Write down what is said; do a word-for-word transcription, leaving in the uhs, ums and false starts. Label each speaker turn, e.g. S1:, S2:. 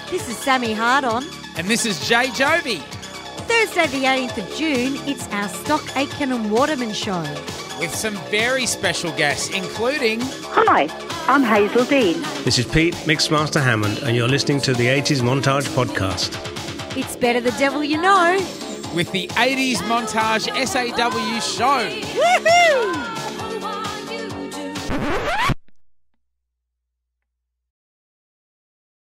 S1: This is Sammy HardOn.
S2: And this is Jay Jovi.
S1: Thursday the eighteenth of June, it's our Stock Aitken and Waterman show.
S2: With some very special guests, including...
S3: Hi, I'm Hazell.
S4: This is Pete, Mixmaster Hammond, and you're listening to the eighties Montage Podcast.
S1: It's better the devil you know.
S2: With the eighties Montage S A W show.
S1: Woohoo!